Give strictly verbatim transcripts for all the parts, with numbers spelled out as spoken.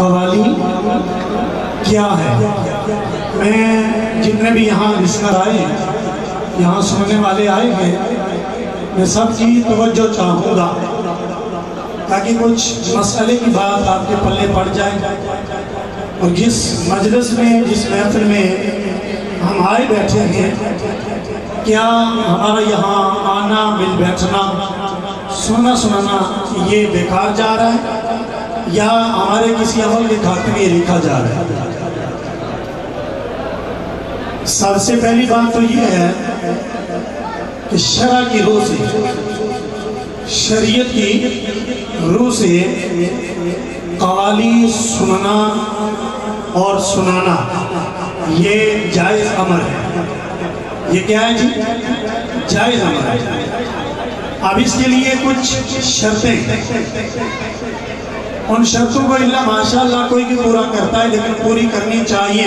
قوالی کیا ہے؟ میں جتنے بھی یہاں رشتہ آئے یہاں سننے والے آئے ہیں، میں سب کی توجہ چاہوں گا تاکہ کچھ مسئلے کی بات آپ کے پلے پڑ جائے، اور جس مجلس میں جس محفل میں ہم آئے بیٹھے ہیں، کیا ہمارا یہاں آنا مل بیٹھنا سننا سننا یہ بیکار جا رہا ہے یا ہمارے کسی عمل کے خاطر یہ لکھا جا رہا ہے؟ سب سے پہلی بات تو یہ ہے کہ شرع کی روح سے، شریعت کی روح سے قوالی سننا اور سنانا یہ جائز امر ہے۔ یہ کیا ہے جی؟ جائز امر ہے۔ اب اس کے لیے کچھ شرطیں، ان شرطوں کو اللہ ماشاءاللہ کوئی بھی پورا کرتا ہے لیکن پوری کرنی چاہیے۔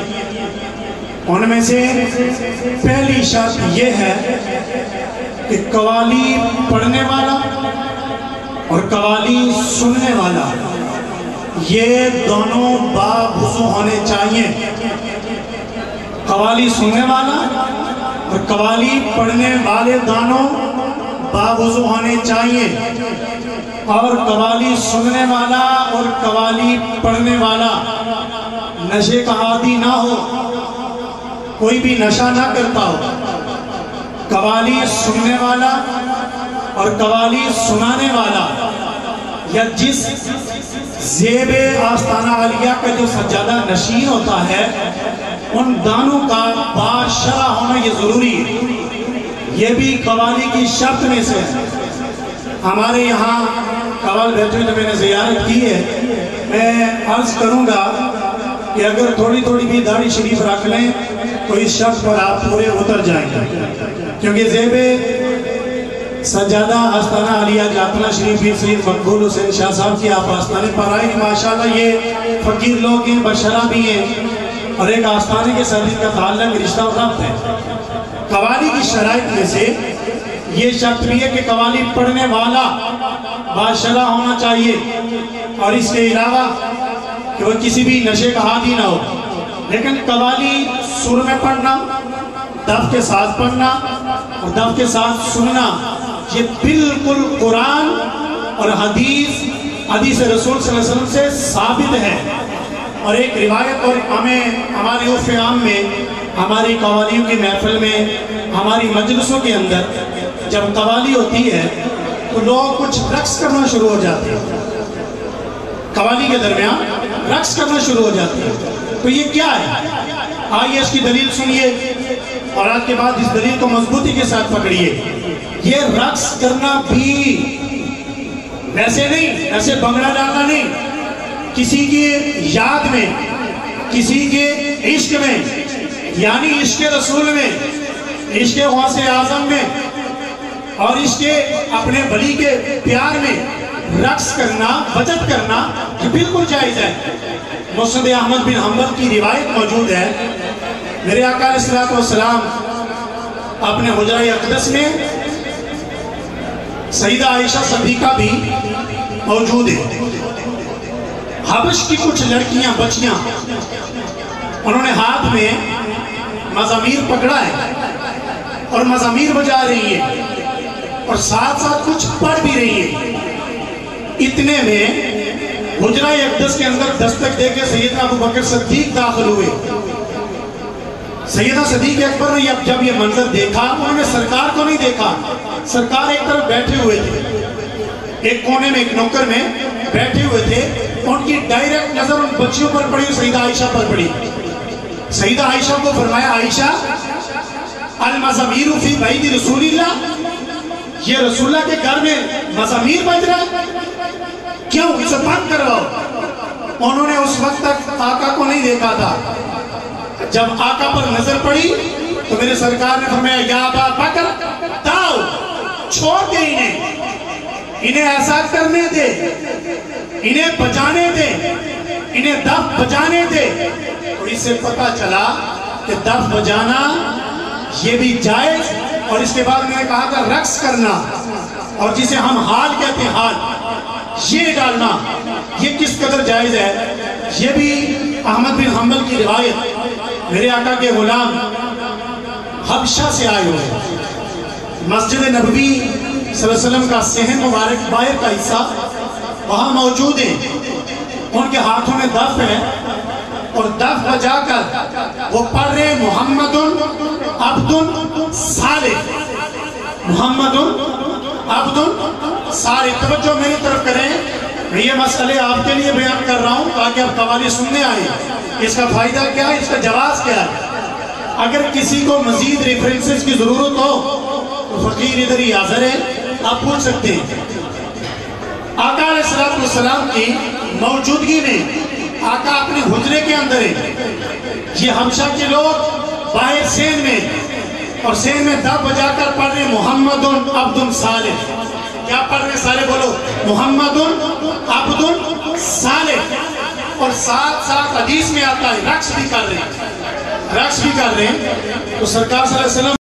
ان میں سے پہلی شرط یہ ہے کہ قوالی پڑھنے والا اور قوالی سننے والا یہ دونوں باوضو ہونے چاہیے۔ قوالی سننے والا اور قوالی پڑھنے والے دونوں باوضو ہونے چاہیے، اور قوالی سننے والا اور قوالی پڑھنے والا نشے کا عادی نہ ہو، کوئی بھی نشہ نہ کرتا ہو۔ قوالی سننے والا اور قوالی سنانے والا یا جس زیب آستانہ عالیہ کا جو سجادہ نشین ہوتا ہے، ان دانوں کا باشرع ہونا یہ ضروری ہے۔ یہ بھی قوالی کی شرط میں سے ہے۔ ہمارے یہاں قوال بیٹھے جو میں نے زیارت کی ہے، میں عرض کروں گا کہ اگر تھوڑی تھوڑی بھی داڑھی شریف رکھ لیں تو اس شرط پر آپ پورے اتر جائیں گے، کیونکہ زیب سجادہ آستانہ عالیہ جاتنا شریف بھی سید مقبول حسین شاہ صاحب کی آپ آستانے پر آئے، ماشاءاللہ یہ فقیر لوگ ہیں، بشرہ بھی ہیں، اور ایک آستانے کے ساتھ کا تعلق رشتہ و ربط ہے۔ قوالی کی شرائط میں سے یہ شرط بھی ہے کہ قوالی پڑھنے والا باشرع ہونا چاہیے، اور اس کے علاوہ کہ وہ کسی بھی نشے کا عادی نہ ہو۔ لیکن قوالی سر میں پڑھنا، دف کے ساتھ پڑھنا اور دف کے ساتھ سننا یہ بالکل قرآن اور حدیث حدیث رسول صلی اللہ علیہ وسلم سے ثابت ہے۔ اور ایک روایت، اور ہمیں ہماری عرف عام میں ہماری قوالیوں کی محفل میں ہماری مجلسوں کے اندر جب قوالی ہوتی ہے تو لوگ کچھ رقص کرنا شروع ہو جاتے ہیں، قوالی کے درمیان رقص کرنا شروع ہو جاتے ہیں۔ تو یہ کیا ہے؟ آئیے اس کی دلیل سنیے اور آج کے بعد اس دلیل کو مضبوطی کے ساتھ پکڑیے۔ یہ رقص کرنا بھی ویسے نہیں، ایسے بنگڑا ڈالنا نہیں، کسی کی یاد میں، کسی کے عشق میں، یعنی عشق رسول میں، عشق غوث اعظم میں اور عشق اپنے ولی کے پیار میں رقص کرنا، بچت کرنا یہ بالکل جائز ہے۔ مسند احمد بن حنبل کی روایت موجود ہے، میرے آقا علیہ السلام اپنے حجرہ اقدس میں سیدہ عائشہ صدیقہ بھی موجود ہے۔ حبش کی کچھ لڑکیاں، بچیاں، انہوں نے ہاتھ میں مزامیر پکڑا ہے اور مزامیر بجا رہی ہے اور ساتھ ساتھ کچھ پڑھ بھی رہی ہے۔ اتنے میں حجرہ اقدس کے اندر دستک دے کے سیدنا ابو بکر صدیق داخل ہوئے۔ سیدہ صدیق اکبر نے جب یہ منظر دیکھا، انہوں نے سرکار کو نہیں دیکھا، سرکار ایک طرف بیٹھے ہوئے تھے، ایک کونے میں ایک نوکر میں بیٹھے ہوئے تھے، ان کی ڈائریکٹ نظر ان بچیوں پر پڑی، سیدہ عائشہ پر پڑی۔ سیدہ عائشہ کو فرمایا، عائشہ المزامیر فی بیت رسول اللہ، یہ رسول اللہ کے گھر میں مزامیر بج رہا ہے، کیوں؟ اسے بند کرواؤ۔ انہوں نے اس وقت تک آقا کو نہیں دیکھا تھا، جب آقا پر نظر پڑی تو میرے سرکار نے فرمایا، یا ابا بکر داؤ، چھوڑ دے انہیں، انہیں ایسا کرنے دے، انہیں بجانے دے، انہیں دف بجانے دے۔ اور اس سے پتہ چلا کہ دف بجانا یہ بھی جائز، اور اس کے بعد میں نے کہا کہ رقص کرنا، اور جسے ہم حال کہتے ہیں، حال یہ ڈالنا یہ کس قدر جائز ہے؟ یہ بھی احمد بن حنبل کی روایت، میرے آقا کے غلام حبشہ سے آئے ہوئے، مسجد نبوی صلی اللہ علیہ وسلم کا صحن مبارک باہر کا حصہ وہاں موجود ہیں، ان کے ہاتھوں میں دف ہے اور دف بجا کر وہ پڑھ رہے محمد عبد صالح، محمد عبد صالح۔ توجہ میری طرف کریں، میں یہ مسئلے آپ کے لیے بیان کر رہا ہوں تاکہ آپ قوالی سننے آئیں۔ اس کا فائدہ کیا ہے، اس کا جواز کیا ہے؟ اگر کسی کو مزید ریفرنسز کی ضرورت ہو تو فقیر ادھر ہی حاضر ہے، آپ پوچھ سکتے ہیں۔ آقا علیہ السلام کی موجودگی میں آقا اپنے حجرے کے اندر ہے، یہ حبشہ کے لوگ باہر سین میں اور سین میں دب بجا کر پڑھ رہے محمد عبد صالح۔ کیا پڑھ رہے سارے بولو؟ محمد عبد صالح۔ اور ساتھ ساتھ حدیث میں آتا ہے رقص بھی کر رہے ہیں، رقص بھی کر رہے ہیں۔ تو سرکار صلی اللہ علیہ وسلم